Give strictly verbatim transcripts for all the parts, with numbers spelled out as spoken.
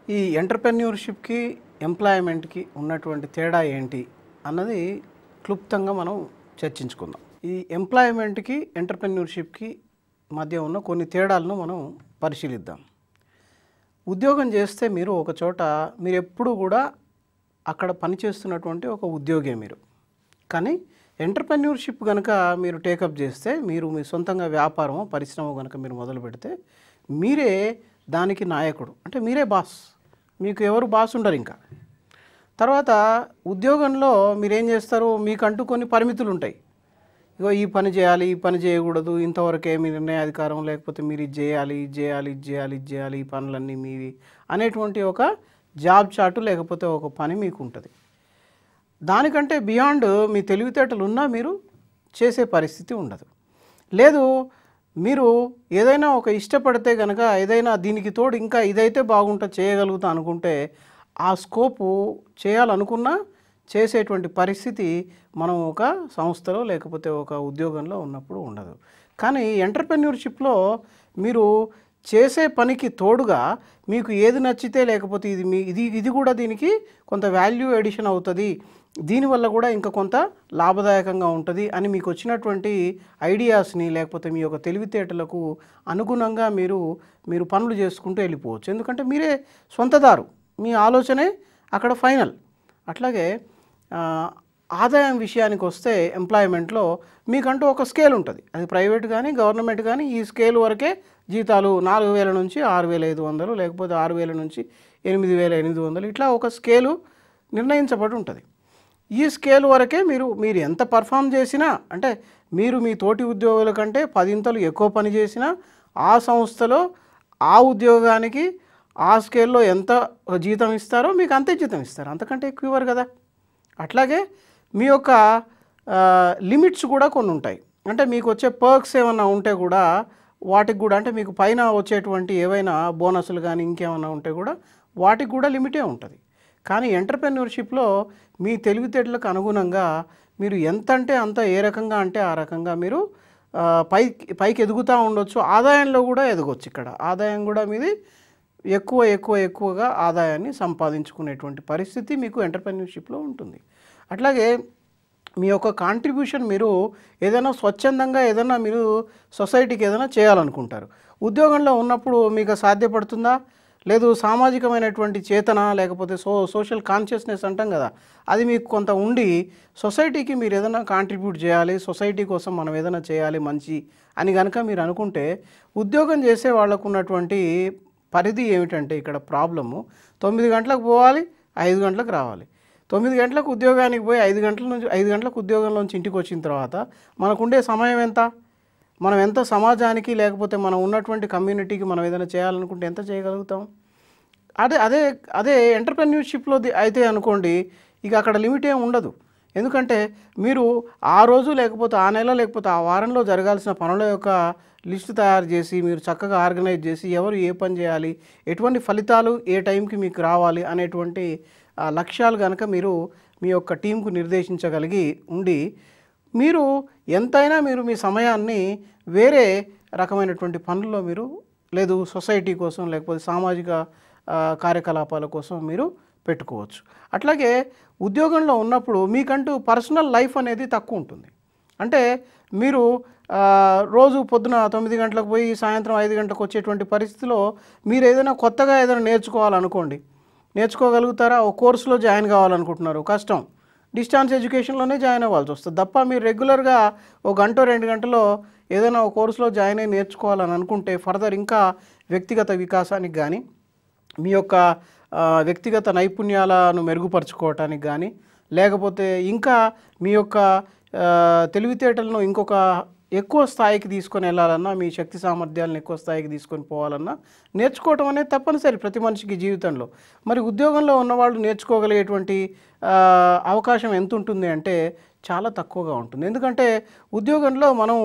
ఈ ఎంటర్‌ప్రెన్యూర్‌షిప్‌కి, ఎంప్లాయ్‌మెంట్‌కి ఉన్నటువంటి తేడా ఏంటి అన్నది క్లుప్తంగా మనం చర్చించుకుందాం. ఈ ఎంప్లాయ్‌మెంట్‌కి, ఎంటర్‌ప్రెన్యూర్‌షిప్‌కి మధ్య ఉన్న కొన్ని తేడాలను మనం పరిశీలిద్దాం. ఉద్యోగం చేస్తే మీరు ఒక చోట మీరెప్పుడు కూడా అక్కడ పనిచేస్తున్నటువంటి ఒక ఉద్యోగే మీరు. కానీ ఎంటర్‌ప్రెన్యూర్‌షిప్ గనుక మీరు టేకప్ చేస్తే, మీరు మీ సొంతంగా వ్యాపారమో, పరిశ్రమో గనుక మీరు మొదలుపెడితే, మీరే దానికి నాయకుడు. అంటే మీరే బాస్. మీకు ఎవరు బాస్ ఉండరు ఇంకా. తర్వాత ఉద్యోగంలో మీరేం చేస్తారు, మీకంటూ కొన్ని పరిమితులు ఉంటాయి. ఇగో ఈ పని చేయాలి, ఈ పని చేయకూడదు, ఇంతవరకే మీ నిర్ణయాధికారం, లేకపోతే మీరు ఇది చేయాలి, ఇది చేయాలి, ఇది చేయాలి, ఇది చేయాలి, ఈ పనులన్నీ మీవి అనేటువంటి ఒక జాబ్ చార్ట్ లేకపోతే ఒక పని మీకు ఉంటుంది. దానికంటే బియాండ్ మీ తెలివితేటలు ఉన్నా మీరు చేసే పరిస్థితి ఉండదు. లేదు, మీరు ఏదైనా ఒక ఇష్టపడితే కనుక ఏదైనా దీనికి తోడు ఇంకా ఇదైతే బాగుంటుంది చేయగలుగుతా అనుకుంటే ఆ స్కోపు చేయాలనుకున్నా చేసేటువంటి పరిస్థితి మనం ఒక సంస్థలో లేకపోతే ఒక ఉద్యోగంలో ఉన్నప్పుడు ఉండదు. కానీ ఎంటర్‌ప్రెన్యూర్‌షిప్‌లో మీరు చేసే పనికి తోడుగా మీకు ఏది నచ్చితే లేకపోతే ఇది మీ ఇది ఇది కూడా దీనికి కొంత వాల్యూ ఎడిషన్ అవుతుంది, దీనివల్ల కూడా ఇంకా కొంత లాభదాయకంగా ఉంటుంది అని మీకు వచ్చినటువంటి ఐడియాస్ని లేకపోతే మీ యొక్క తెలివితేటలకు అనుగుణంగా మీరు మీరు పనులు చేసుకుంటూ వెళ్ళిపోవచ్చు. ఎందుకంటే మీరే సొంతదారు, మీ ఆలోచనే అక్కడ ఫైనల్. అట్లాగే ఆదాయం విషయానికి వస్తే ఎంప్లాయ్మెంట్లో మీకంటూ ఒక స్కేల్ ఉంటుంది. అది ప్రైవేట్ కానీ గవర్నమెంట్ కానీ ఈ స్కేల్ వరకే జీతాలు నాలుగు వేల నుంచి ఆరు వేల ఐదు వందలు లేకపోతే ఆరు వేల నుంచి ఎనిమిది వేల ఎనిమిది వందలు ఇట్లా ఒక స్కేలు నిర్ణయించబడి ఉంటుంది. ఈ స్కేల్ వరకే మీరు మీరు ఎంత పర్ఫామ్ చేసినా, అంటే మీరు మీ తోటి ఉద్యోగుల కంటే పదింతలు ఎక్కువ పని చేసినా ఆ సంస్థలో ఆ ఉద్యోగానికి ఆ స్కేల్లో ఎంత జీతం ఇస్తారో మీకు అంతే జీతం ఇస్తారు, అంతకంటే ఎక్కువ ఇవ్వరు కదా. అట్లాగే మీ యొక్క లిమిట్స్ కూడా కొన్ని ఉంటాయి. అంటే మీకు వచ్చే పర్క్స్ ఏమన్నా ఉంటే కూడా వాటికి కూడా, అంటే మీకు పైన వచ్చేటువంటి ఏవైనా బోనస్లు కానీ ఇంకేమైనా ఉంటే కూడా వాటికి కూడా లిమిటే ఉంటుంది. కానీ ఎంటర్‌ప్రెన్యూర్‌షిప్‌లో మీ తెలివితేటలకు అనుగుణంగా మీరు ఎంత అంటే అంత, ఏ రకంగా అంటే ఆ రకంగా మీరు పైకి పైకి ఎదుగుతూ ఉండొచ్చు. ఆదాయంలో కూడా ఎదగొచ్చు. ఇక్కడ ఆదాయం కూడా మీది ఎక్కువ ఎక్కువ ఎక్కువగా ఆదాయాన్ని సంపాదించుకునేటువంటి పరిస్థితి మీకు ఎంటర్‌ప్రెన్యూర్‌షిప్‌లో ఉంటుంది. అట్లాగే మీ యొక్క కాంట్రిబ్యూషన్ మీరు ఏదైనా స్వచ్ఛందంగా ఏదైనా మీరు సొసైటీకి ఏదైనా చేయాలనుకుంటారు. ఉద్యోగంలో ఉన్నప్పుడు మీకు సాధ్యపడుతుందా? లేదు, సామాజికమైనటువంటి చేతన లేకపోతే సో సోషల్ కాన్షియస్నెస్ అంటాం కదా, అది మీకు కొంత ఉండి సొసైటీకి మీరు ఏదైనా కాంట్రిబ్యూట్ చేయాలి, సొసైటీ కోసం మనం ఏదైనా చేయాలి మంచి అని కనుక మీరు అనుకుంటే, ఉద్యోగం చేసే వాళ్ళకు ఉన్నటువంటి పరిధి ఏమిటంటే ఇక్కడ ప్రాబ్లము, తొమ్మిది గంటలకు పోవాలి, ఐదు గంటలకు రావాలి. తొమ్మిది గంటలకు ఉద్యోగానికి పోయి ఐదు గంటల నుంచి ఐదు గంటలకు ఉద్యోగంలోంచి ఇంటికి వచ్చిన తర్వాత మనకుండే సమయం ఎంత, మనం ఎంత సమాజానికి లేకపోతే మనం ఉన్నటువంటి కమ్యూనిటీకి మనం ఏదైనా చేయాలనుకుంటే ఎంత చేయగలుగుతాం? అదే అదే అదే ఎంటర్‌ప్రెన్యూర్‌షిప్‌లో అయితే అనుకోండి, ఇక అక్కడ లిమిట్ ఏమి ఉండదు. ఎందుకంటే మీరు ఆ రోజు లేకపోతే ఆ నెల లేకపోతే ఆ వారంలో జరగాల్సిన పనుల యొక్క లిస్టు తయారు చేసి మీరు చక్కగా ఆర్గనైజ్ చేసి ఎవరు ఏ పని చేయాలి, ఎటువంటి ఫలితాలు ఏ టైంకి మీకు రావాలి అనేటువంటి లక్ష్యాలు కనుక మీరు మీ యొక్క టీంకు నిర్దేశించగలిగి ఉండి, మీరు ఎంతైనా మీరు మీ సమయాన్ని వేరే రకమైనటువంటి పనుల్లో మీరు, లేదు సొసైటీ కోసం లేకపోతే సామాజిక కార్యకలాపాల కోసం మీరు పెట్టుకోవచ్చు. అట్లాగే ఉద్యోగంలో ఉన్నప్పుడు మీకంటూ పర్సనల్ లైఫ్ అనేది తక్కువ ఉంటుంది. అంటే మీరు రోజు పొద్దున తొమ్మిది గంటలకు పోయి సాయంత్రం ఐదు గంటలకు వచ్చేటువంటి పరిస్థితిలో మీరు ఏదైనా కొత్తగా ఏదైనా నేర్చుకోవాలనుకోండి, నేర్చుకోగలుగుతారా? ఒక కోర్సులో జాయిన్ కావాలనుకుంటున్నారు, కష్టం, డిస్టెన్స్ ఎడ్యుకేషన్లోనే జాయిన్ అవ్వాల్సి వస్తుంది తప్ప మీరు రెగ్యులర్గా ఒక గంట రెండు గంటలో ఏదైనా ఒక కోర్సులో జాయిన్ అయ్యి నేర్చుకోవాలని అనుకుంటే ఫర్దర్ ఇంకా వ్యక్తిగత వికాసానికి కానీ మీ యొక్క వ్యక్తిగత నైపుణ్యాలను మెరుగుపరుచుకోవటానికి కానీ లేకపోతే ఇంకా మీ యొక్క తెలివితేటలను ఇంకొక ఎక్కువ స్థాయికి తీసుకొని వెళ్ళాలన్నా, మీ శక్తి సామర్థ్యాలను ఎక్కువ స్థాయికి తీసుకొని పోవాలన్నా నేర్చుకోవటం అనేది తప్పనిసరి ప్రతి మనిషికి జీవితంలో. మరి ఉద్యోగంలో ఉన్నవాళ్ళు నేర్చుకోగలిగేటువంటి అవకాశం ఎంత ఉంటుంది అంటే చాలా తక్కువగా ఉంటుంది. ఎందుకంటే ఉద్యోగంలో మనం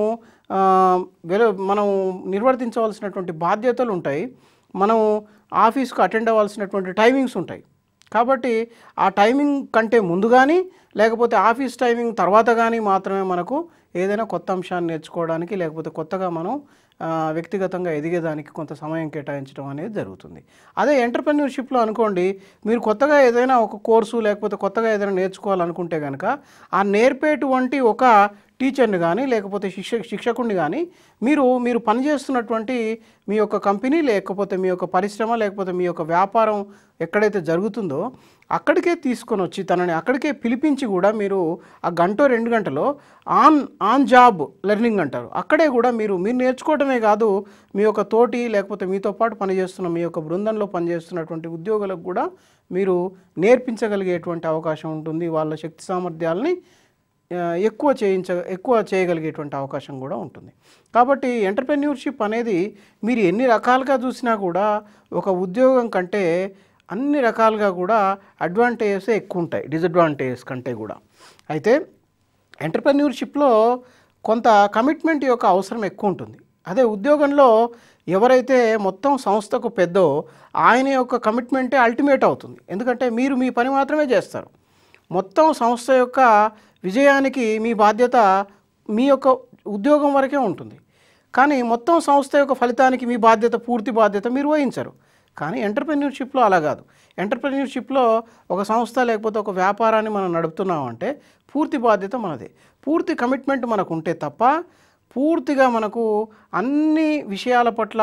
మనం నిర్వర్తించవలసినటువంటి బాధ్యతలు ఉంటాయి, మనం ఆఫీస్కు అటెండ్ అవ్వాల్సినటువంటి టైమింగ్స్ ఉంటాయి. కాబట్టి ఆ టైమింగ్ కంటే ముందు కానీ లేకపోతే ఆఫీస్ టైమింగ్ తర్వాత కానీ మాత్రమే మనకు ఏదైనా కొత్త అంశాన్ని నేర్చుకోవడానికి లేకపోతే కొత్తగా మనం వ్యక్తిగతంగా ఎదిగేదానికి కొంత సమయం కేటాయించడం అనేది జరుగుతుంది. అదే ఎంటర్‌ప్రెన్యూర్‌షిప్‌లో అనుకోండి, మీరు కొత్తగా ఏదైనా ఒక కోర్సు లేకపోతే కొత్తగా ఏదైనా నేర్చుకోవాలనుకుంటే కనుక ఆ నేర్పేటువంటి ఒక టీచర్ని కానీ లేకపోతే శిక్ష శిక్షకుడిని కానీ మీరు మీరు పనిచేస్తున్నటువంటి మీ యొక్క కంపెనీ లేకపోతే మీ యొక్క పరిశ్రమ లేకపోతే మీ యొక్క వ్యాపారం ఎక్కడైతే జరుగుతుందో అక్కడికే తీసుకొని వచ్చి తనని అక్కడికే పిలిపించి కూడా మీరు ఆ గంట రెండు గంటలో ఆన్ ఆన్ జాబ్ లెర్నింగ్ అంటారు. అక్కడే కూడా మీరు మీరు నేర్చుకోవడమే కాదు, మీ యొక్క తోటి లేకపోతే మీతో పాటు పనిచేస్తున్న మీ యొక్క బృందంలో పనిచేస్తున్నటువంటి ఉద్యోగులకు కూడా మీరు నేర్పించగలిగేటువంటి అవకాశం ఉంటుంది. వాళ్ళ శక్తి సామర్థ్యాలని ఎక్కువ చేయించ ఎక్కువ చేయగలిగేటువంటి అవకాశం కూడా ఉంటుంది. కాబట్టి ఎంటర్‌ప్రెన్యూర్‌షిప్ అనేది మీరు ఎన్ని రకాలుగా చూసినా కూడా ఒక ఉద్యోగం కంటే అన్ని రకాలుగా కూడా అడ్వాంటేజెసే ఎక్కువ ఉంటాయి డిసడ్వాంటేజెస్ కంటే కూడా. అయితే ఎంటర్‌ప్రెన్యూర్‌షిప్‌లో కొంత కమిట్మెంట్ యొక్క అవసరం ఎక్కువ ఉంటుంది. అదే ఉద్యోగంలో ఎవరైతే మొత్తం సంస్థకు పెద్దో ఆయన యొక్క కమిట్మెంటే అల్టిమేట్ అవుతుంది. ఎందుకంటే మీరు మీ పని మాత్రమే చేస్తారు. మొత్తం సంస్థ యొక్క విజయానికి మీ బాధ్యత మీ యొక్క ఉద్యోగం వరకే ఉంటుంది. కానీ మొత్తం సంస్థ యొక్క ఫలితానికి మీ బాధ్యత పూర్తి బాధ్యత మీరు వహించరు. కానీ ఎంటర్‌ప్రెన్యూర్‌షిప్‌లో అలా కాదు. ఎంటర్‌ప్రెన్యూర్‌షిప్‌లో ఒక సంస్థ లేకపోతే ఒక వ్యాపారాన్ని మనం నడుపుతున్నామంటే పూర్తి బాధ్యత మనదే. పూర్తి కమిట్మెంట్ మనకు ఉంటే తప్ప పూర్తిగా మనకు అన్ని విషయాల పట్ల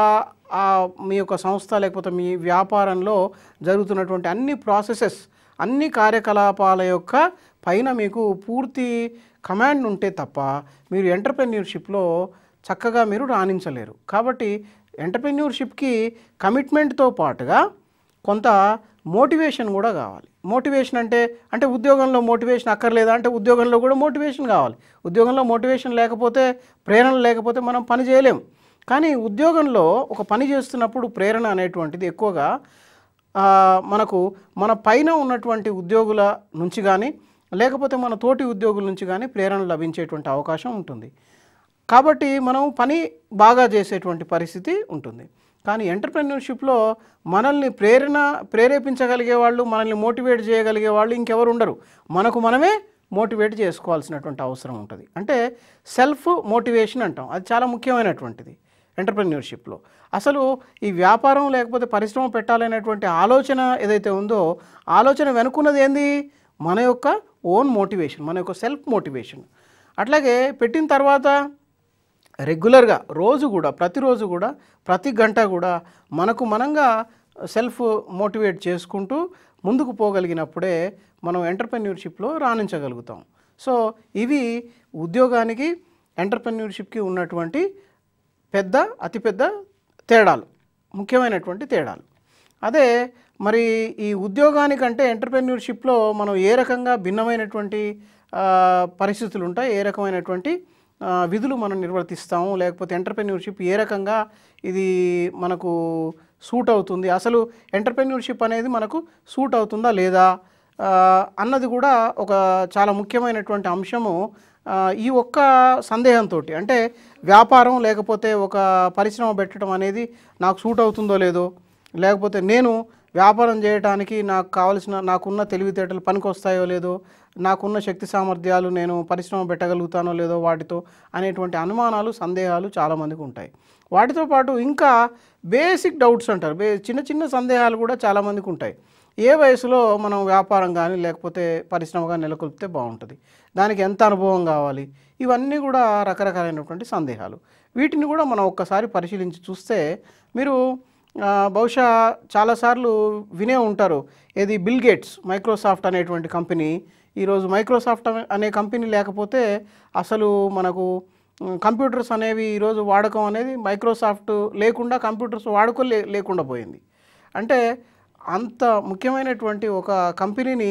మీ యొక్క సంస్థ లేకపోతే మీ వ్యాపారంలో జరుగుతున్నటువంటి అన్ని ప్రాసెసెస్ అన్ని కార్యకలాపాల యొక్క పైన మీకు పూర్తి కమాండ్ ఉంటే తప్ప మీరు ఎంటర్‌ప్రెన్యూర్‌షిప్‌లో చక్కగా మీరు రాణించలేరు. కాబట్టి ఎంటర్‌ప్రెన్యూర్‌షిప్‌కి కమిట్మెంట్‌తో పాటుగా కొంత మోటివేషన్ కూడా కావాలి. మోటివేషన్ అంటే అంటే ఉద్యోగంలో మోటివేషన్ అక్కర్లేదా అంటే ఉద్యోగంలో కూడా మోటివేషన్ కావాలి. ఉద్యోగంలో మోటివేషన్ లేకపోతే ప్రేరణ లేకపోతే మనం పని చేయలేం. కానీ ఉద్యోగంలో ఒక పని చేస్తున్నప్పుడు ప్రేరణ అనేటువంటిది ఎక్కువగా మనకు మన పైన ఉన్నటువంటి ఉద్యోగుల నుంచి కానీ లేకపోతే మన తోటి ఉద్యోగుల నుంచి కానీ ప్రేరణ లభించేటువంటి అవకాశం ఉంటుంది. కాబట్టి మనం పని బాగా చేసేటువంటి పరిస్థితి ఉంటుంది. కానీ ఎంటర్‌ప్రెన్యూర్‌షిప్‌లో మనల్ని ప్రేరణ ప్రేరేపించగలిగే వాళ్ళు మనల్ని మోటివేట్ చేయగలిగే వాళ్ళు ఇంకెవరు ఉండరు. మనకు మనమే మోటివేట్ చేసుకోవాల్సినటువంటి అవసరం ఉంటుంది. అంటే సెల్ఫ్ మోటివేషన్ అంటాం. అది చాలా ముఖ్యమైనటువంటిది ఎంటర్‌ప్రెన్యూర్‌షిప్‌లో. అసలు ఈ వ్యాపారం లేకపోతే పరిశ్రమ పెట్టాలనేటువంటి ఆలోచన ఏదైతే ఉందో ఆలోచన వెనుకున్నది ఏంది? మన యొక్క ఓన్ మోటివేషన్, మన యొక్క సెల్ఫ్ మోటివేషన్. అట్లాగే పెట్టిన తర్వాత రెగ్యులర్గా రోజు కూడా ప్రతిరోజు కూడా ప్రతి గంట కూడా మనకు మనంగా సెల్ఫ్ మోటివేట్ చేసుకుంటూ ముందుకు పోగలిగినప్పుడే మనం ఎంటర్‌ప్రెన్యూర్‌షిప్‌లో రాణించగలుగుతాం. సో ఇవి ఉద్యోగానికి ఎంటర్‌ప్రెన్యూర్‌షిప్‌కి ఉన్నటువంటి పెద్ద అతిపెద్ద తేడాలు, ముఖ్యమైనటువంటి తేడాలు. అదే మరి ఈ ఉద్యోగానికంటే ఎంటర్‌ప్రెన్యూర్‌షిప్‌లో మనం ఏ రకంగా భిన్నమైనటువంటి పరిస్థితులు ఉంటాయి, ఏ రకమైనటువంటి విధులు మనం నిర్వర్తిస్తాము, లేకపోతే ఎంటర్‌ప్రెన్యూర్‌షిప్ ఏ రకంగా ఇది మనకు సూట్ అవుతుంది, అసలు ఎంటర్‌ప్రెన్యూర్‌షిప్ అనేది మనకు సూట్ అవుతుందా లేదా అన్నది కూడా ఒక చాలా ముఖ్యమైనటువంటి అంశము. ఈ ఒక్క సందేహంతో అంటే వ్యాపారం లేకపోతే ఒక పరిశ్రమ పెట్టడం అనేది నాకు సూట్ అవుతుందో లేదో, లేకపోతే నేను వ్యాపారం చేయడానికి నాకు కావాల్సిన నాకున్న తెలివితేటలు పనికొస్తాయో లేదో, నాకున్న శక్తి సామర్థ్యాలు నేను పరిశ్రమ పెట్టగలుగుతానో లేదో వాటితో అనేటువంటి అనుమానాలు సందేహాలు చాలామందికి ఉంటాయి. వాటితో పాటు ఇంకా బేసిక్ డౌట్స్ అంటారు, బే చిన్న చిన్న సందేహాలు కూడా చాలామందికి ఉంటాయి. ఏ వయసులో మనం వ్యాపారం కానీ లేకపోతే పరిశ్రమగా నెలకొల్పితే బాగుంటుంది, దానికి ఎంత అనుభవం కావాలి, ఇవన్నీ కూడా రకరకాలైనటువంటి సందేహాలు. వీటిని కూడా మనం ఒక్కసారి పరిశీలించి చూస్తే మీరు బహుశా చాలాసార్లు వినే ఉంటారు, ఏది బిల్ గేట్స్ మైక్రోసాఫ్ట్ అనేటువంటి కంపెనీ. ఈరోజు మైక్రోసాఫ్ట్ అనే కంపెనీ లేకపోతే అసలు మనకు కంప్యూటర్స్ అనేవి ఈరోజు వాడకం అనేది మైక్రోసాఫ్ట్ లేకుండా కంప్యూటర్స్ వాడకం లే లేకుండా పోయింది. అంటే అంత ముఖ్యమైనటువంటి ఒక కంపెనీని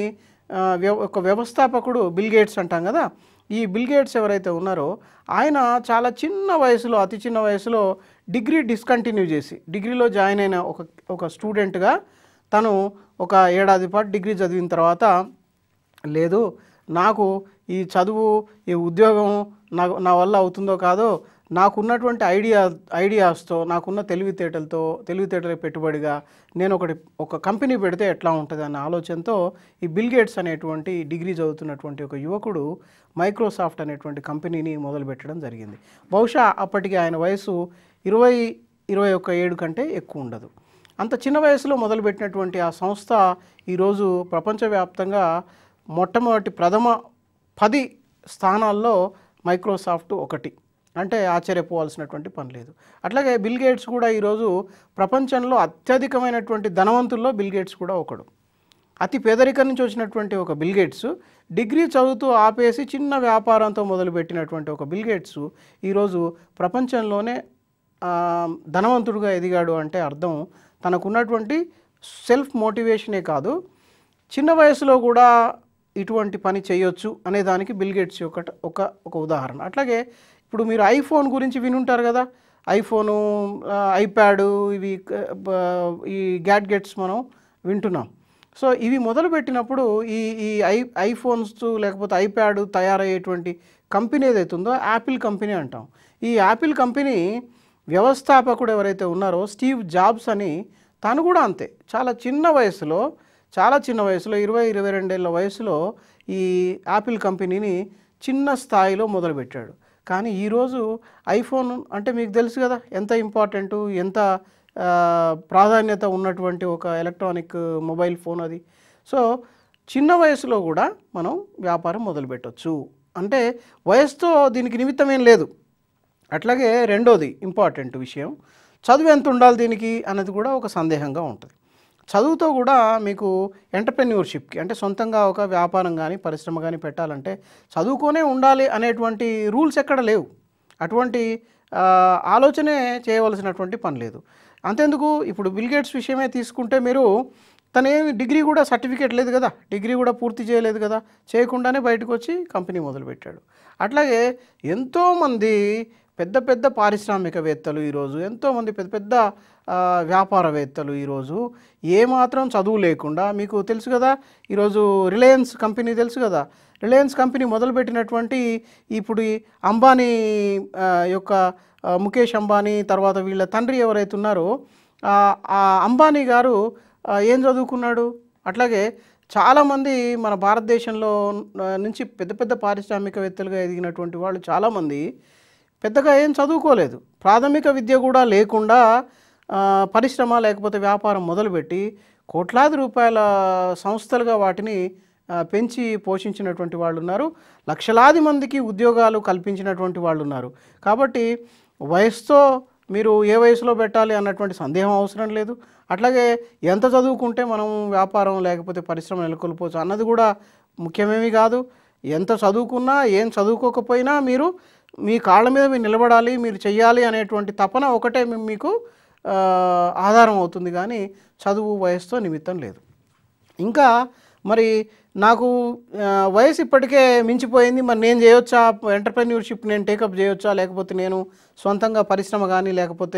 ఒక వ్యవస్థాపకుడు బిల్ గేట్స్ అంటాం కదా, ఈ బిల్ గేట్స్ ఎవరైతే ఉన్నారో ఆయన చాలా చిన్న వయసులో అతి చిన్న వయసులో డిగ్రీ డిస్కంటిన్యూ చేసి డిగ్రీలో జాయిన్ అయిన ఒక ఒక స్టూడెంట్గా తను ఒక ఏడాది పాటు డిగ్రీ చదివిన తర్వాత లేదు నాకు ఈ చదువు ఈ ఉద్యోగం నా నా వల్ల అవుతుందో కాదో, నాకున్నటువంటి ఐడియా ఐడియాస్తో నాకున్న తెలివితేటలతో తెలివితేటల పెట్టుబడిగా నేను ఒకటి ఒక కంపెనీ పెడితే ఎట్లా ఉంటుంది అన్న ఆలోచనతో ఈ బిల్ గేట్స్ అనేటువంటి డిగ్రీ చదువుతున్నటువంటి ఒక యువకుడు మైక్రోసాఫ్ట్ అనేటువంటి కంపెనీని మొదలుపెట్టడం జరిగింది. బహుశా అప్పటికి ఆయన వయసు ఇరవై ఇరవై ఒక్క ఏడు కంటే ఎక్కువ ఉండదు. అంత చిన్న వయసులో మొదలుపెట్టినటువంటి ఆ సంస్థ ఈరోజు ప్రపంచవ్యాప్తంగా మొట్టమొదటి ప్రథమ పది స్థానాల్లో మైక్రోసాఫ్ట్ ఒకటి అంటే ఆశ్చర్యపోవాల్సినటువంటి పని లేదు. అట్లాగే బిల్ గేట్స్ కూడా ఈరోజు ప్రపంచంలో అత్యధికమైనటువంటి ధనవంతుల్లో బిల్ గేట్స్ కూడా ఒకడు. అతి పేదరికం నుంచి వచ్చినటువంటి ఒక బిల్ గేట్స్ డిగ్రీ చదువుతూ ఆపేసి చిన్న వ్యాపారంతో మొదలుపెట్టినటువంటి ఒక బిల్ గేట్స్ ఈరోజు ప్రపంచంలోనే ధనవంతుడుగా ఎదిగాడు అంటే అర్థం తనకున్నటువంటి సెల్ఫ్ మోటివేషనే కాదు, చిన్న వయసులో కూడా ఇటువంటి పని చేయొచ్చు అనే దానికి బిల్ గేట్స్ యొక్క ఒక ఒక ఉదాహరణ. అట్లాగే ఇప్పుడు మీరు ఐఫోన్ గురించి వినుంటారు కదా, ఐఫోను, ఐప్యాడు, ఇవి ఈ గ్యాడ్గెట్స్ మనం వింటున్నాం. సో ఇవి మొదలుపెట్టినప్పుడు ఈ ఈ ఐ ఐఫోన్స్ లేకపోతే ఐప్యాడ్ తయారయ్యేటువంటి కంపెనీ ఏదైతుందో యాపిల్ కంపెనీ అంటాం. ఈ యాపిల్ కంపెనీ వ్యవస్థాపకుడు ఎవరైతే ఉన్నారో స్టీవ్ జాబ్స్ అని, తను కూడా అంతే చాలా చిన్న వయసులో చాలా చిన్న వయసులో ఇరవై ఇరవై రెండేళ్ల వయసులో ఈ యాపిల్ కంపెనీని చిన్న స్థాయిలో మొదలుపెట్టాడు. కానీ ఈరోజు ఐఫోన్ అంటే మీకు తెలుసు కదా ఎంత ఇంపార్టెంటు, ఎంత ప్రాధాన్యత ఉన్నటువంటి ఒక ఎలక్ట్రానిక్ మొబైల్ ఫోన్ అది. సో చిన్న వయసులో కూడా మనం వ్యాపారం మొదలుపెట్టవచ్చు అంటే వయసుతో దీనికి నిమిత్తం ఏం లేదు. అట్లాగే రెండోది ఇంపార్టెంట్ విషయం, చదువు ఎంత ఉండాలి దీనికి అన్నది కూడా ఒక సందేహంగా ఉంటుంది. చదువుతో కూడా మీకు ఎంటర్‌ప్రెన్యూర్‌షిప్‌కి అంటే సొంతంగా ఒక వ్యాపారం కానీ పరిశ్రమ కానీ పెట్టాలంటే చదువుకొనే ఉండాలి అనేటువంటి రూల్స్ ఎక్కడ లేవు. అటువంటి ఆలోచనే చేయవలసినటువంటి పని లేదు. అంతెందుకు ఇప్పుడు బిల్ గేట్స్ విషయమే తీసుకుంటే మీరు తనేమి డిగ్రీ కూడా సర్టిఫికేట్ లేదు కదా, డిగ్రీ కూడా పూర్తి చేయలేదు కదా, చేయకుండానే బయటకు వచ్చి కంపెనీ మొదలుపెట్టాడు. అట్లాగే ఎంతోమంది పెద్ద పెద్ద పారిశ్రామికవేత్తలు ఈరోజు, ఎంతోమంది పెద్ద పెద్ద వ్యాపారవేత్తలు ఈరోజు ఏమాత్రం చదువు లేకుండా, మీకు తెలుసు కదా ఈరోజు రిలయన్స్ కంపెనీ తెలుసు కదా, రిలయన్స్ కంపెనీ మొదలుపెట్టినటువంటి ఇప్పుడు అంబానీ యొక్క ముఖేష్ అంబానీ తర్వాత వీళ్ళ తండ్రి ఎవరైతే ఉన్నారో ఆ అంబానీ గారు ఏం చదువుకున్నాడు. అట్లాగే చాలామంది మన భారతదేశంలో నుంచి పెద్ద పెద్ద పారిశ్రామికవేత్తలుగా ఎదిగినటువంటి వాళ్ళు చాలామంది పెద్దగా ఏం చదువుకోలేదు, ప్రాథమిక విద్య కూడా లేకుండా పరిశ్రమ లేకపోతే వ్యాపారం మొదలుపెట్టి కోట్లాది రూపాయల సంస్థలుగా వాటిని పెంచి పోషించినటువంటి వాళ్ళు ఉన్నారు, లక్షలాది మందికి ఉద్యోగాలు కల్పించినటువంటి వాళ్ళు ఉన్నారు. కాబట్టి వయసుతో మీరు ఏ వయసులో పెట్టాలి అన్నటువంటి సందేహం అవసరం లేదు. అట్లాగే ఎంత చదువుకుంటే మనం వ్యాపారం లేకపోతే పరిశ్రమ నెలకొల్పోవచ్చు అన్నది కూడా ముఖ్యమేమీ కాదు. ఎంత చదువుకున్నా ఏం చదువుకోకపోయినా మీరు మీ కాళ్ళ మీద మీరు నిలబడాలి, మీరు చెయ్యాలి అనేటువంటి తపన ఒకటే మీకు ఆధారం అవుతుంది, కానీ చదువు వయసుతో నిమిత్తం లేదు. ఇంకా మరి నాకు వయసు ఇప్పటికే మించిపోయింది, మరి నేను చేయొచ్చా ఎంటర్‌ప్రెన్యూర్‌షిప్, నేను టేకప్ చేయొచ్చా, లేకపోతే నేను సొంతంగా పరిశ్రమ కానీ లేకపోతే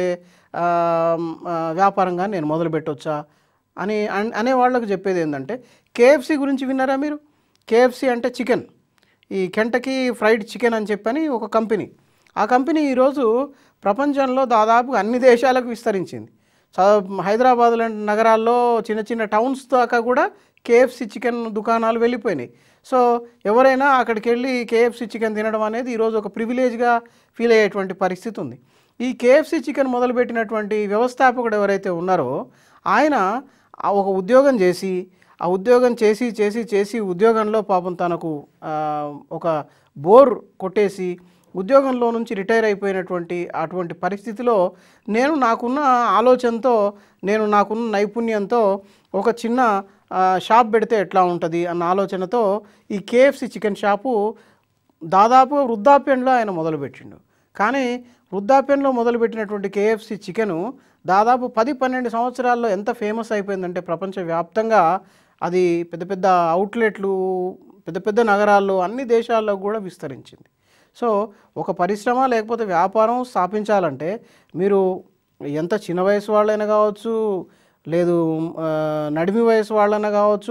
వ్యాపారం కానీ నేను మొదలు పెట్టవచ్చా అని అనే వాళ్ళకు చెప్పేది ఏంటంటే, కేఎఫ్సి గురించి విన్నారా మీరు? కేఎఫ్సి అంటే చికెన్, ఈ కెంటకీ ఫ్రైడ్ చికెన్ అని చెప్పని ఒక కంపెనీ. ఆ కంపెనీ ఈరోజు ప్రపంచంలో దాదాపు అన్ని దేశాలకు విస్తరించింది. హైదరాబాద్ లాంటి నగరాల్లో చిన్న చిన్న టౌన్స్ దాకా కూడా కేఎఫ్సి చికెన్ దుకాణాలు వెళ్ళిపోయినాయి. సో ఎవరైనా అక్కడికి వెళ్ళి కేఎఫ్సి చికెన్ తినడం అనేది ఈరోజు ఒక ప్రివిలేజ్గా ఫీల్ అయ్యేటువంటి పరిస్థితి ఉంది. ఈ కేఎఫ్సి చికెన్ మొదలుపెట్టినటువంటి వ్యవస్థాపకుడు ఎవరైతే ఉన్నారో ఆయన ఒక ఉద్యోగం చేసి ఆ ఉద్యోగం చేసి చేసి చేసి ఉద్యోగంలో పాపం తనకు ఒక బోర్ కొట్టేసి ఉద్యోగంలో నుంచి రిటైర్ అయిపోయినటువంటి అటువంటి పరిస్థితిలో నేను నాకున్న ఆలోచనతో, నేను నాకున్న నైపుణ్యంతో ఒక చిన్న షాప్ పెడితే ఎట్లా ఉంటుంది అన్న ఆలోచనతో ఈ కేఎఫ్సి చికెన్ షాపు దాదాపు వృద్ధాప్యంలో ఆయన మొదలుపెట్టిండు. కానీ వృద్ధాప్యంలో మొదలుపెట్టినటువంటి కేఎఫ్సి చికెను దాదాపు పది పన్నెండు సంవత్సరాల్లో ఎంత ఫేమస్ అయిపోయిందంటే ప్రపంచవ్యాప్తంగా అది పెద్ద పెద్ద అవుట్లెట్లు పెద్ద పెద్ద నగరాల్లో అన్ని దేశాల్లో కూడా విస్తరించింది. సో ఒక పరిశ్రమ లేకపోతే వ్యాపారం స్థాపించాలంటే మీరు ఎంత చిన్న వయసు వాళ్ళైనా కావచ్చు, లేదు నడిమి వయసు వాళ్ళైనా కావచ్చు,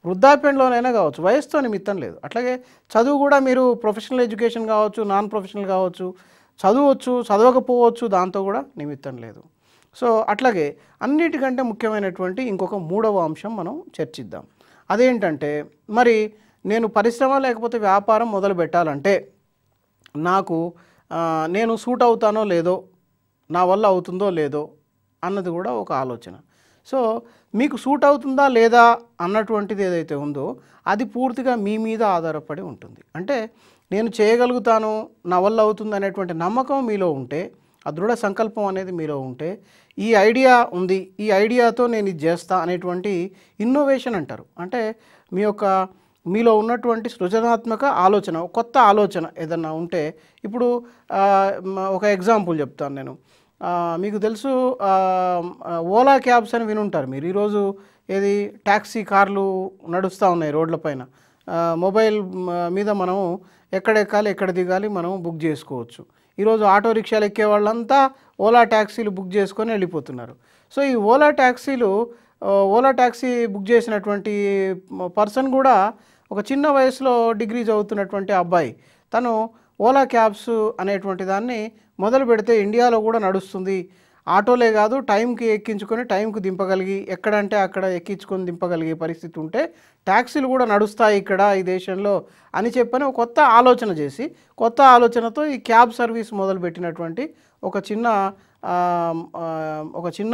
వృద్ధాప్యంలోనైనా కావచ్చు, వయసుతో నిమిత్తం లేదు. అట్లాగే చదువు కూడా మీరు ప్రొఫెషనల్ ఎడ్యుకేషన్ కావచ్చు, నాన్ ప్రొఫెషనల్ కావచ్చు, చదవచ్చు, చదవకపోవచ్చు, దాంతో కూడా నిమిత్తం లేదు. సో అట్లాగే అన్నిటికంటే ముఖ్యమైనటువంటి ఇంకొక మూడవ అంశం మనం చర్చిద్దాం. అదేంటంటే, మరి నేను పరిశ్రమ లేకపోతే వ్యాపారం మొదలు పెట్టాలంటే నాకు నేను సూట్ అవుతానో లేదో, నా వల్ల అవుతుందో లేదో అన్నది కూడా ఒక ఆలోచన. సో మీకు సూట్ అవుతుందా లేదా అన్నటువంటిది ఏదైతే ఉందో అది పూర్తిగా మీ మీద ఆధారపడి ఉంటుంది. అంటే నేను చేయగలుగుతాను, నా వల్ల అవుతుంది అనేటువంటి నమ్మకం మీలో ఉంటే, ఆ దృఢ సంకల్పం అనేది మీలో ఉంటే, ఈ ఐడియా ఉంది, ఈ ఐడియాతో నేను ఇది చేస్తా అనేటువంటి ఇన్నోవేషన్ అంటారు. అంటే మీ యొక్క మీలో ఉన్నటువంటి సృజనాత్మక ఆలోచన, కొత్త ఆలోచన ఏదన్నా ఉంటే, ఇప్పుడు ఒక ఎగ్జాంపుల్ చెప్తాను నేను. మీకు తెలుసు ఓలా క్యాబ్స్ అని వినుంటారు మీరు. ఈరోజు ఏది ట్యాక్సీ కార్లు నడుస్తూ ఉన్నాయి రోడ్లపైన. మొబైల్ మీద మనం ఎక్కడ ఎక్కాలి, ఎక్కడ దిగాలి మనం బుక్ చేసుకోవచ్చు. ఈరోజు ఆటో రిక్షాలు ఎక్కే వాళ్ళంతా ఓలా ట్యాక్సీలు బుక్ చేసుకొని వెళ్ళిపోతున్నారు. సో ఈ ఓలా ట్యాక్సీలు ఓలా ట్యాక్సీ బుక్ చేసినటువంటి పర్సన్ కూడా ఒక చిన్న వయసులో డిగ్రీ చదువుతున్నటువంటి అబ్బాయి, తను ఓలా క్యాబ్స్ అనేటువంటి దాన్ని మొదలు పెడితే ఇండియాలో కూడా నడుస్తుంది. ఆటోలే కాదు, టైంకి ఎక్కించుకొని టైంకి దింపగలిగి, ఎక్కడంటే అక్కడ ఎక్కించుకొని దింపగలిగే పరిస్థితి ఉంటే ట్యాక్సీలు కూడా నడుస్తాయి ఇక్కడ ఈ దేశంలో అని చెప్పని ఒక కొత్త ఆలోచన చేసి, కొత్త ఆలోచనతో ఈ క్యాబ్ సర్వీస్ మొదలుపెట్టినటువంటి ఒక చిన్న ఒక చిన్న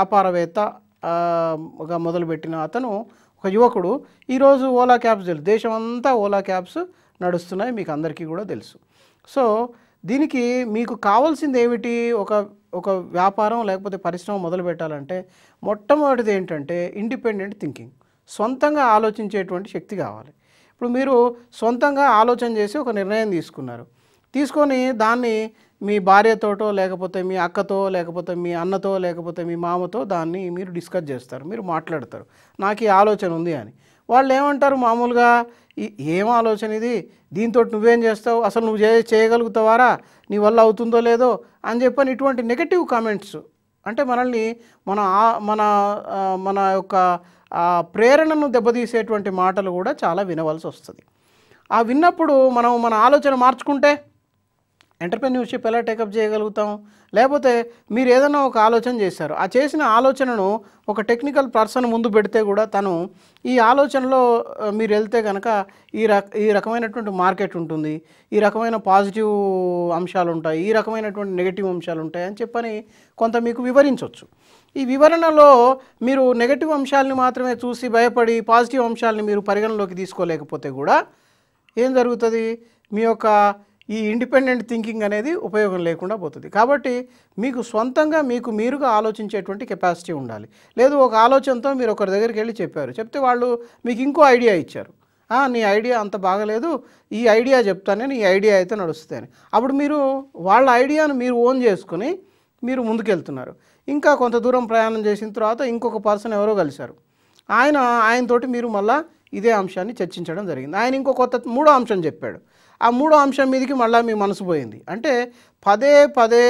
వ్యాపారవేత్తగా మొదలుపెట్టిన అతను, ఒక యువకుడు, ఈరోజు ఓలా క్యాబ్స్ తెలుసు, దేశమంతా ఓలా క్యాబ్స్ నడుస్తున్నాయి, మీకు అందరికీ కూడా తెలుసు. సో దీనికి మీకు కావాల్సింది ఏమిటి? ఒక ఒక వ్యాపారం లేకపోతే పరిశ్రమ మొదలు పెట్టాలంటే మొట్టమొదటిది ఏంటంటే ఇండిపెండెంట్ థింకింగ్, సొంతంగా ఆలోచించేటువంటి శక్తి కావాలి. ఇప్పుడు మీరు సొంతంగా ఆలోచన చేసి ఒక నిర్ణయం తీసుకున్నారు, తీసుకొని దాన్ని మీ భార్యతోటో లేకపోతే మీ అక్కతో లేకపోతే మీ అన్నతో లేకపోతే మీ మామతో దాన్ని మీరు డిస్కస్ చేస్తారు, మీరు మాట్లాడతారు, నాకు ఈ ఆలోచన ఉంది అని. వాళ్ళు ఏమంటారు మామూలుగా, ఏం ఆలోచన ఇది, దీంతో నువ్వేం చేస్తావు, అసలు నువ్వు చే చేయగలుగుతావారా, నీ వల్ల అవుతుందో లేదో అని చెప్పని ఇటువంటి నెగటివ్ కామెంట్స్, అంటే మనల్ని మన మన మన యొక్క ప్రేరణను దెబ్బతీసేటువంటి మాటలు కూడా చాలా వినవలసి వస్తుంది. ఆ విన్నప్పుడు మనం మన ఆలోచన మార్చుకుంటే ఎంటర్‌ప్రెన్యూర్‌షిప్ ఎలా టేకప్ చేయగలుగుతాం? లేకపోతే మీరు ఏదైనా ఒక ఆలోచన చేశారు, ఆ చేసిన ఆలోచనను ఒక టెక్నికల్ పర్సన్ ముందు పెడితే కూడా తను ఈ ఆలోచనలో మీరు వెళ్తే కనుక ఈ రక ఈ రకమైనటువంటి మార్కెట్ ఉంటుంది, ఈ రకమైన పాజిటివ్ అంశాలు ఉంటాయి, ఈ రకమైనటువంటి నెగటివ్ అంశాలు ఉంటాయి అని చెప్పని కొంత మీకు వివరించవచ్చు. ఈ వివరణలో మీరు నెగటివ్ అంశాలని మాత్రమే చూసి భయపడి పాజిటివ్ అంశాలని మీరు పరిగణలోకి తీసుకోలేకపోతే కూడా ఏం జరుగుతుంది, మీ యొక్క ఈ ఇండిపెండెంట్ థింకింగ్ అనేది ఉపయోగం లేకుండా పోతుంది. కాబట్టి మీకు సొంతంగా మీకు మీరుగా ఆలోచించేటువంటి కెపాసిటీ ఉండాలి. లేదు ఒక ఆలోచనతో మీరు ఒకరి దగ్గరికి వెళ్ళి చెప్పారు, చెప్తే వాళ్ళు మీకు ఇంకో ఐడియా ఇచ్చారు, నీ ఐడియా అంత బాగలేదు, ఈ ఐడియా చెప్తానే, నీ ఐడియా అయితే నడుస్తాయని. అప్పుడు మీరు వాళ్ళ ఐడియాను మీరు ఓన్ చేసుకుని మీరు ముందుకెళ్తున్నారు. ఇంకా కొంత దూరం ప్రయాణం చేసిన తర్వాత ఇంకొక పర్సన్ ఎవరో కలిశారు, ఆయన ఆయనతోటి మీరు మళ్ళీ ఇదే అంశాన్ని చర్చించడం జరిగింది. ఆయన ఇంకో కొత్త మూడో అంశం చెప్పాడు, ఆ మూడో అంశం మీదకి మళ్ళీ మీ మనసు పోయింది. అంటే పదే పదే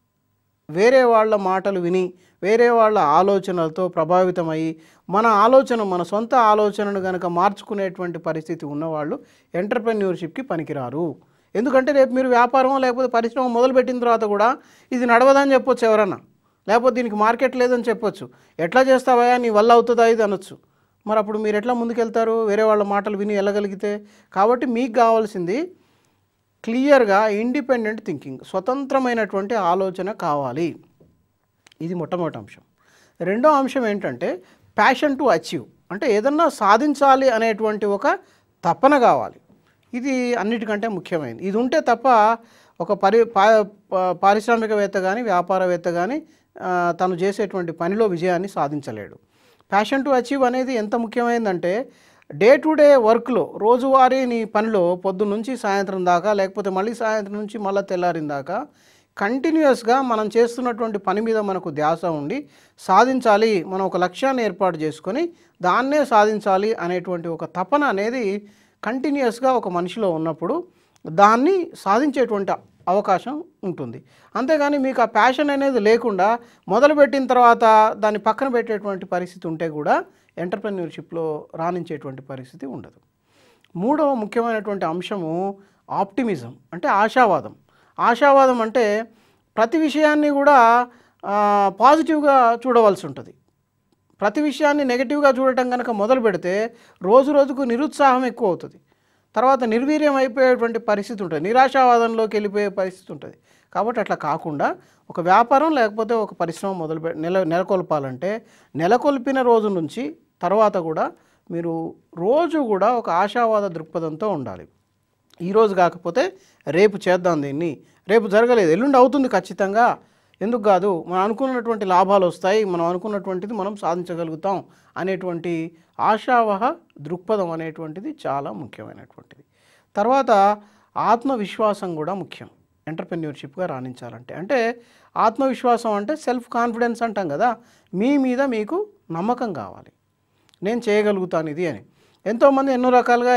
వేరే వాళ్ళ మాటలు విని వేరే వాళ్ళ ఆలోచనలతో ప్రభావితమయ్యి మన ఆలోచన మన సొంత ఆలోచనను కనుక మార్చుకునేటువంటి పరిస్థితి ఉన్నవాళ్ళు ఎంటర్‌ప్రెన్యూర్‌షిప్‌కి పనికిరారు. ఎందుకంటే రేపు మీరు వ్యాపారం లేకపోతే పరిశ్రమ మొదలుపెట్టిన తర్వాత కూడా ఇది నడవదని చెప్పొచ్చు ఎవరన్నా, లేకపోతే దీనికి మార్కెట్ లేదని చెప్పొచ్చు, ఎట్లా చేస్తావా, నీ వల్ల అవుతుందా ఇది అనొచ్చు. మరి అప్పుడు మీరు ఎట్లా ముందుకెళ్తారు వేరే వాళ్ళ మాటలు విని వెళ్ళగలిగితే? కాబట్టి మీకు కావాల్సింది క్లియర్గా ఇండిపెండెంట్ థింకింగ్, స్వతంత్రమైనటువంటి ఆలోచన కావాలి. ఇది మొట్టమొదటి అంశం. రెండో అంశం ఏంటంటే ప్యాషన్ టు అచీవ్, అంటే ఏదన్నా సాధించాలి అనేటువంటి ఒక తపన కావాలి. ఇది అన్నిటికంటే ముఖ్యమైనది. ఇది ఉంటే తప్ప ఒక పరి పారిశ్రామికవేత్త కానీ వ్యాపారవేత్త కానీ తను చేసేటువంటి పనిలో విజయాన్ని సాధించలేడు. ప్యాషన్ టు అచీవ్ అనేది ఎంత ముఖ్యమైనదంటే డే టు డే వర్క్లో, రోజువారీ నీ పనిలో పొద్దున్న నుంచి సాయంత్రం దాకా లేకపోతే మళ్ళీ సాయంత్రం నుంచి మళ్ళీ తెల్లారిన దాకా కంటిన్యూస్గా మనం చేస్తున్నటువంటి పని మీద మనకు ధ్యాస ఉండి సాధించాలి, మనం ఒక లక్ష్యాన్ని ఏర్పాటు చేసుకొని దాన్నే సాధించాలి అనేటువంటి ఒక తపన అనేది కంటిన్యూస్గా ఒక మనిషిలో ఉన్నప్పుడు దాన్ని సాధించేటువంటి అవకాశం ఉంటుంది. అంతేగాని మీకు ఆ ప్యాషన్ అనేది లేకుండా మొదలుపెట్టిన తర్వాత దాన్ని పక్కన పెట్టేటువంటి పరిస్థితి ఉంటే కూడా ఎంటర్‌ప్రెన్యూర్‌షిప్‌లో రాణించేటువంటి పరిస్థితి ఉండదు. మూడవ ముఖ్యమైనటువంటి అంశము ఆప్టిమిజం, అంటే ఆశావాదం. ఆశావాదం అంటే ప్రతి విషయాన్ని కూడా ఆహ్, పాజిటివ్‌గా చూడవలసి ఉంటది. ప్రతి విషయాన్ని నెగెటివ్‌గా చూడటం గనక మొదలు పెడితే రోజు రోజుకు నిరుత్సాహం ఎక్కువ అవుతుంది. తర్వాత నిర్వీర్యం అయిపోయేటువంటి పరిస్థితి ఉంటుంది, నిరాశావాదంలోకి వెళ్ళిపోయే పరిస్థితి ఉంటుంది. కాబట్టి అట్లా కాకుండా ఒక వ్యాపారం లేకపోతే ఒక పరిశ్రమ మొదలు పె నెల నెలకొల్పాలంటే నెలకొల్పిన రోజు నుంచి తర్వాత కూడా మీరు రోజు కూడా ఒక ఆశావాద దృక్పథంతో ఉండాలి. ఈరోజు కాకపోతే రేపు చేద్దాం దీన్ని, రేపు జరగలేదు ఎల్లుండి అవుతుంది ఖచ్చితంగా, ఎందుకు కాదు, మనం అనుకున్నటువంటి లాభాలు వస్తాయి, మనం అనుకున్నటువంటిది మనం సాధించగలుగుతాం అనేటువంటి ఆశావహ దృక్పథం అనేటువంటిది చాలా ముఖ్యమైనటువంటిది. తర్వాత ఆత్మవిశ్వాసం కూడా ముఖ్యం ఎంటర్‌ప్రెన్యూర్‌షిప్‌గా రాణించాలంటే. అంటే ఆత్మవిశ్వాసం అంటే సెల్ఫ్ కాన్ఫిడెన్స్ అంటాం కదా, మీ మీద మీకు నమ్మకం కావాలి, నేను చేయగలుగుతాను ఇది అని. ఎంతోమంది ఎన్నో రకాలుగా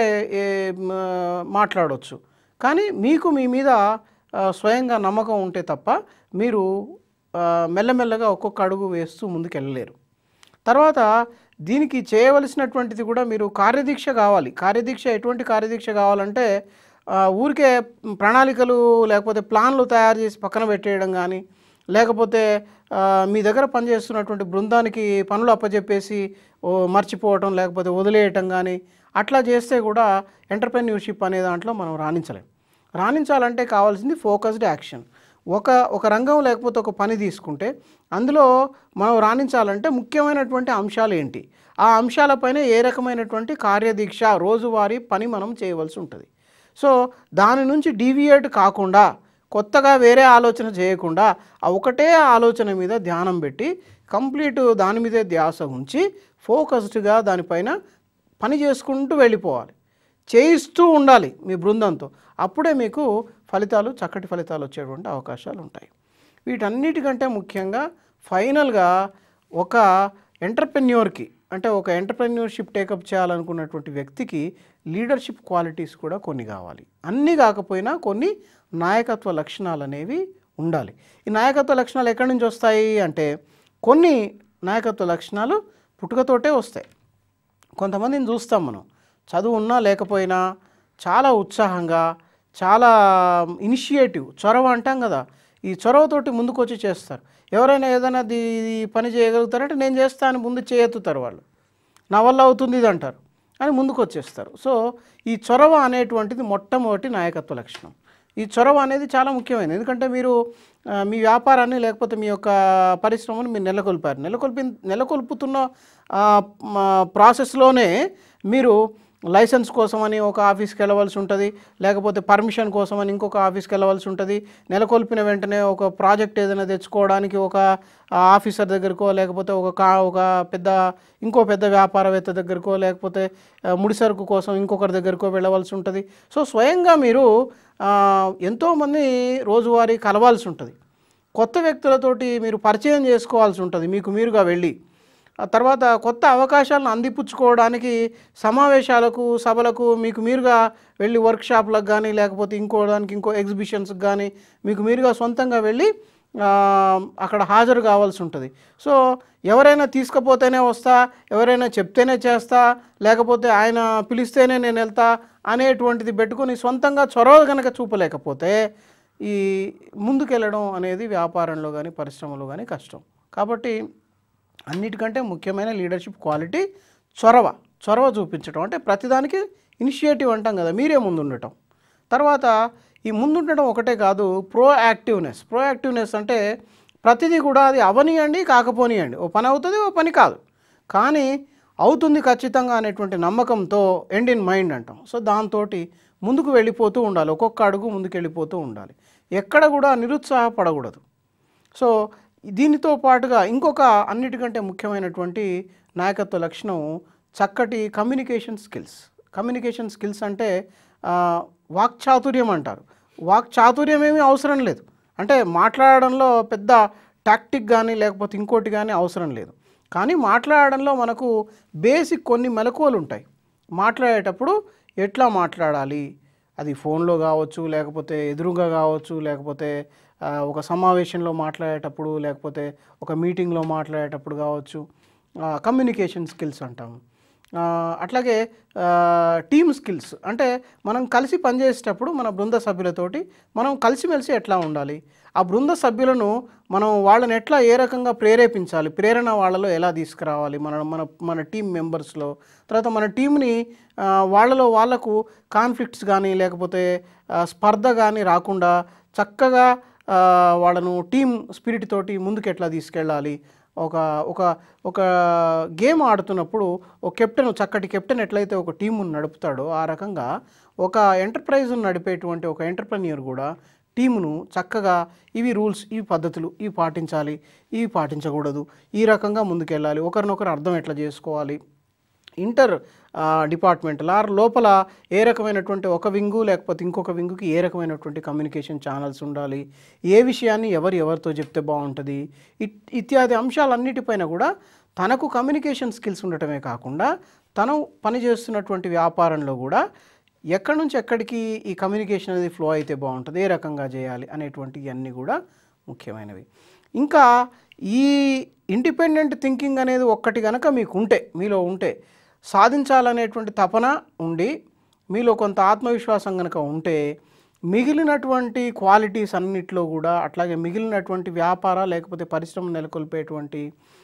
మాట్లాడవచ్చు, కానీ మీకు మీ మీద స్వయంగా నమ్మకం ఉంటే తప్ప మీరు మెల్లమెల్లగా ఒక్కొక్క అడుగు వేస్తూ ముందుకు వెళ్ళలేరు. తర్వాత దీనికి చేయవలసినటువంటిది కూడా మీరు కార్యదీక్ష కావాలి. కార్యదీక్ష ఎటువంటి కార్యదీక్ష కావాలంటే ఊరికే ప్రణాళికలు లేకపోతే ప్లాన్లు తయారు చేసి పక్కన పెట్టేయడం కానీ, లేకపోతే మీ దగ్గర పనిచేస్తున్నటువంటి బృందానికి పనులు అప్పచెప్పేసి మర్చిపోవటం లేకపోతే వదిలేయటం కానీ అట్లా చేస్తే కూడా ఎంటర్‌ప్రెన్యూర్‌షిప్ అనే దాంట్లో మనం రాణించలేం. రాణించాలంటే కావాల్సింది ఫోకస్డ్ యాక్షన్. ఒక ఒక రంగం లేకపోతే ఒక పని తీసుకుంటే అందులో మనం రాణించాలంటే ముఖ్యమైనటువంటి అంశాలు ఏంటి, ఆ అంశాలపైన ఏ రకమైనటువంటి కార్యదీక్ష రోజువారీ పని మనం చేయవలసి ఉంటుంది. సో దాని నుంచి డీవియేట్ కాకుండా కొత్తగా వేరే ఆలోచన చేయకుండా ఆ ఒకటే ఆలోచన మీద ధ్యానం పెట్టి కంప్లీట్ దాని మీదే ధ్యాస ఉంచి ఫోకస్డ్గా దానిపైన పని చేసుకుంటూ వెళ్ళిపోవాలి, చేయిస్తూ ఉండాలి మీ బృందంతో. అప్పుడే మీకు ఫలితాలు చక్కటి ఫలితాలు వచ్చేటువంటి అవకాశాలు ఉంటాయి. వీటన్నిటికంటే ముఖ్యంగా ఫైనల్గా ఒక ఎంటర్‌ప్రెన్యూర్‌కి అంటే ఒక ఎంటర్‌ప్రెన్యూర్‌షిప్ టేకప్ చేయాలనుకున్నటువంటి వ్యక్తికి లీడర్షిప్ క్వాలిటీస్ కూడా కొన్ని కావాలి. అన్నీ కాకపోయినా కొన్ని నాయకత్వ లక్షణాలు అనేవి ఉండాలి. ఈ నాయకత్వ లక్షణాలు ఎక్కడి నుంచి వస్తాయి అంటే కొన్ని నాయకత్వ లక్షణాలు పుట్టుకతోటే వస్తాయి. కొంతమందిని చూస్తాం మనం, చదువు ఉన్నా లేకపోయినా చాలా ఉత్సాహంగా, చాలా ఇనిషియేటివ్, చొరవ అంటాం కదా, ఈ చొరవతోటి ముందుకు వచ్చి చేస్తారు. ఎవరైనా ఏదైనా దీ పని చేయగలుగుతారంటే నేను చేస్తాను ముందు చేయెత్తుతారు, వాళ్ళు నా వల్ల అవుతుంది ఇది అంటారు అని ముందుకు వచ్చేస్తారు. సో ఈ చొరవ అనేటువంటిది మొట్టమొదటి నాయకత్వ లక్షణం. ఈ చొరవ అనేది చాలా ముఖ్యమైనది. ఎందుకంటే మీరు మీ వ్యాపారాన్ని లేకపోతే మీ యొక్క పరిశ్రమను మీరు నెలకొల్పారు, నెలకొల్పి నెలకొల్పుతున్న ప్రాసెస్లోనే మీరు లైసెన్స్ కోసమని ఒక ఆఫీస్కి వెళ్ళవలసి ఉంటుంది, లేకపోతే పర్మిషన్ కోసమని ఇంకొక ఆఫీస్కి వెళ్ళవలసి ఉంటుంది. నెలకొల్పిన వెంటనే ఒక ప్రాజెక్ట్ ఏదైనా తెచ్చుకోవడానికి ఒక ఆఫీసర్ దగ్గరకో లేకపోతే ఒక కా ఒక పెద్ద ఇంకో పెద్ద వ్యాపారవేత్త దగ్గరకో లేకపోతే ముడిసరుకు కోసం ఇంకొకరి దగ్గరకో వెళ్ళవలసి ఉంటుంది. సో స్వయంగా మీరు ఎంతోమంది రోజువారీ కలవాల్సి ఉంటుంది, కొత్త వ్యక్తులతోటి మీరు పరిచయం చేసుకోవాల్సి ఉంటుంది మీకు మీరుగా వెళ్ళి. తర్వాత కొత్త అవకాశాలను అందిపుచ్చుకోవడానికి సమావేశాలకు సభలకు మీకు మీరుగా వెళ్ళి వర్క్షాప్లకు కానీ లేకపోతే ఇంకో దానికి ఇంకో ఎగ్జిబిషన్స్కి కానీ మీకు మీరుగా సొంతంగా వెళ్ళి అక్కడ హాజరు కావాల్సి ఉంటుంది. సో ఎవరైనా తీసుకపోతేనే వస్తా, ఎవరైనా చెప్తేనే చేస్తా, లేకపోతే ఆయన పిలిస్తేనే నేను వెళ్తా అనేటువంటిది పెట్టుకొని సొంతంగా చొరవ కనుక చూపలేకపోతే ఈ ముందుకెళ్ళడం అనేది వ్యాపారంలో కానీ పరిశ్రమలో కానీ కష్టం. కాబట్టి అన్నిటికంటే ముఖ్యమైన లీడర్షిప్ క్వాలిటీ చొరవ, చొరవ చూపించడం. అంటే ప్రతిదానికి ఇనిషియేటివ్ అంటాం కదా, మీరే ముందు ఉండటం. తర్వాత ఈ ముందుండడం ఒకటే కాదు, ప్రో యాక్టివ్నెస్. ప్రో యాక్టివ్నెస్ అంటే ప్రతిదీ కూడా అది అవనియండి కాకపోనియండి, ఓ పని అవుతుంది ఓ పని కాదు, కానీ అవుతుంది ఖచ్చితంగా అనేటువంటి నమ్మకంతో ఎండ్ ఇన్ మైండ్ అంటాం. సో దాంతో ముందుకు వెళ్ళిపోతూ ఉండాలి, ఒక్కొక్క అడుగు ముందుకు వెళ్ళిపోతూ ఉండాలి, ఎక్కడ కూడా నిరుత్సాహపడకూడదు. సో దీనితో పాటుగా ఇంకొక అన్నిటికంటే ముఖ్యమైనటువంటి నాయకత్వ లక్షణం చక్కటి కమ్యూనికేషన్ స్కిల్స్. కమ్యూనికేషన్ స్కిల్స్ అంటే వాక్చాతుర్యం అంటారు. వాక్చాతుర్యం ఏమీ అవసరం లేదు, అంటే మాట్లాడడంలో పెద్ద టాక్టిక్ కానీ లేకపోతే ఇంకోటి కానీ అవసరం లేదు, కానీ మాట్లాడడంలో మనకు బేసిక్ కొన్ని మెలకువలు ఉంటాయి. మాట్లాడేటప్పుడు ఎట్లా మాట్లాడాలి, అది ఫోన్లో కావచ్చు లేకపోతే ఎదురుగా కావచ్చు లేకపోతే ఒక సమావేశంలో మాట్లాడేటప్పుడు లేకపోతే ఒక మీటింగ్లో మాట్లాడేటప్పుడు కావచ్చు కమ్యూనికేషన్ స్కిల్స్ అంటాము. ఆ, అట్లాగే టీమ్ స్కిల్స్ అంటే మనం కలిసి పనిచేసేటప్పుడు మన బృంద సభ్యులతోటి మనం కలిసిమెలిసి ఎట్లా ఉండాలి, ఆ బృంద సభ్యులను మనం వాళ్ళని ఎట్లా ఏ రకంగా ప్రేరేపించాలి, ప్రేరణ వాళ్ళలో ఎలా తీసుకురావాలి మన మన మన టీం మెంబర్స్లో. తర్వాత మన టీంని వాళ్ళలో వాళ్ళకు కాన్ఫ్లిక్ట్స్ కానీ లేకపోతే ఆ, స్పర్ధ కానీ రాకుండా చక్కగా ఆ, వాళ్ళను టీం స్పిరిట్ తోటి ముందుకు ఎట్లా తీసుకెళ్ళాలి. ఒక ఒక ఒక గేమ్ ఆడుతున్నప్పుడు ఒక కెప్టెన్, చక్కటి కెప్టెన్ ఎట్లయితే ఒక టీమును నడుపుతాడో ఆ రకంగా ఒక ఎంటర్ప్రైజ్ను నడిపేటువంటి ఒక ఎంటర్ప్రెన్యూర్ కూడా టీమును చక్కగా ఇవి రూల్స్, ఇవి పద్ధతులు, ఇవి పాటించాలి, ఇవి పాటించకూడదు, ఈ రకంగా ముందుకెళ్ళాలి, ఒకరినొకరు అర్థం ఎట్లా చేసుకోవాలి, ఇంటర్ డిపార్ట్మెంటల్ ఆర్ లోపల ఏ రకమైనటువంటి ఒక వింగు లేకపోతే ఇంకొక వింగుకి ఏ రకమైనటువంటి కమ్యూనికేషన్ ఛానల్స్ ఉండాలి, ఏ విషయాన్ని ఎవరు ఎవరితో చెప్తే బాగుంటుంది, ఇత్యాది అంశాలన్నిటిపైన కూడా తనకు కమ్యూనికేషన్ స్కిల్స్ ఉండటమే కాకుండా తను పనిచేస్తున్నటువంటి వ్యాపారంలో కూడా ఎక్కడి నుంచి ఎక్కడికి ఈ కమ్యూనికేషన్ అనేది ఫ్లో అయితే బాగుంటుంది, ఏ రకంగా చేయాలి అనేటువంటివి అన్నీ కూడా ముఖ్యమైనవి. ఇంకా ఈ ఇండిపెండెంట్ థింకింగ్ అనేది ఒక్కటి కనుక మీకు ఉంటే, మీలో ఉంటే, సాధించాలనేటువంటి తపన ఉండి మీలో కొంత ఆత్మవిశ్వాసం కనుక ఉంటే మిగిలినటువంటి క్వాలిటీస్ అన్నిట్లో కూడా, అట్లాగే మిగిలినటువంటి వ్యాపార లేకపోతే పరిశ్రమ నెలకొల్పేటువంటి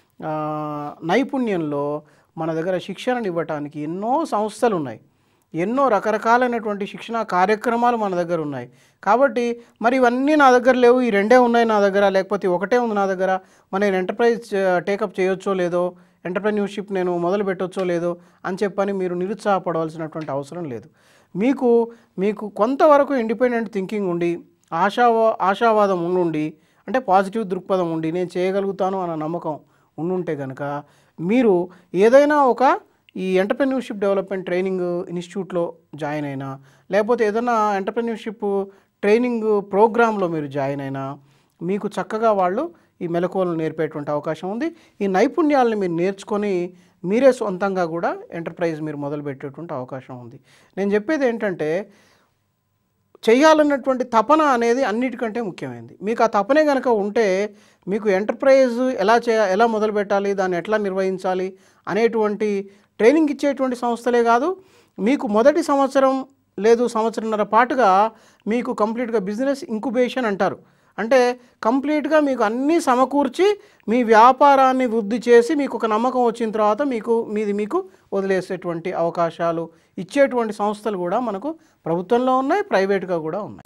నైపుణ్యంలో మన దగ్గర శిక్షణను ఇవ్వటానికి ఎన్నో సంస్థలు ఉన్నాయి, ఎన్నో రకరకాలైనటువంటి శిక్షణా కార్యక్రమాలు మన దగ్గర ఉన్నాయి. కాబట్టి మరి ఇవన్నీ నా దగ్గర లేవు, ఈ రెండే ఉన్నాయి నా దగ్గర, లేకపోతే ఒకటే ఉంది నా దగ్గర, మరి నేను ఎంటర్ప్రైజ్ టేకప్ చేయొచ్చో లేదో, ఎంటర్ప్రెన్యూర్షిప్ నేను మొదలు పెట్టొచ్చో లేదో అని చెప్పని మీరు నిరుత్సాహపడవలసినటువంటి అవసరం లేదు. మీకు మీకు కొంతవరకు ఇండిపెండెంట్ థింకింగ్ ఉండి ఆశావా ఆశావాదం ఉండి అంటే పాజిటివ్ దృక్పథం ఉండి నేను చేయగలుగుతాను అన్న నమ్మకం ఉండుంటే కనుక మీరు ఏదైనా ఒక ఈ ఎంటర్ప్రెన్యూర్షిప్ డెవలప్మెంట్ ట్రైనింగ్ ఇన్స్టిట్యూట్లో జాయిన్ అయినా లేకపోతే ఏదైనా ఎంటర్ప్రెన్యూర్షిప్ ట్రైనింగ్ ప్రోగ్రాంలో మీరు జాయిన్ అయినా మీకు చక్కగా వాళ్ళు ఈ మెలకువలను నేర్పేటువంటి అవకాశం ఉంది. ఈ నైపుణ్యాలను మీరు నేర్చుకొని మీరే సొంతంగా కూడా ఎంటర్ప్రైజ్ మీరు మొదలుపెట్టేటువంటి అవకాశం ఉంది. నేను చెప్పేది ఏంటంటే చేయాలన్నటువంటి తపన అనేది అన్నిటికంటే ముఖ్యమైనది. మీకు ఆ తపనే కనుక ఉంటే మీకు ఎంటర్ప్రైజ్ ఎలా చేయ ఎలా మొదలు పెట్టాలి, దాన్ని ఎట్లా నిర్వహించాలి అనేటువంటి ట్రైనింగ్ ఇచ్చేటువంటి సంస్థలే కాదు, మీకు మొదటి సంవత్సరం లేదు సంవత్సరంన్నర పాటుగా మీకు కంప్లీట్గా బిజినెస్ ఇంక్యుబేషన్ అంటారు. అంటే కంప్లీట్గా మీకు అన్నీ సమకూర్చి మీ వ్యాపారాన్ని వృద్ధి చేసి మీకు ఒక నమ్మకం వచ్చిన తర్వాత మీకు మీది మీకు వదిలేసేటువంటి అవకాశాలు ఇచ్చేటువంటి సంస్థలు కూడా మనకు ప్రభుత్వంలో ఉన్నాయి, ప్రైవేట్గా కూడా ఉన్నాయి.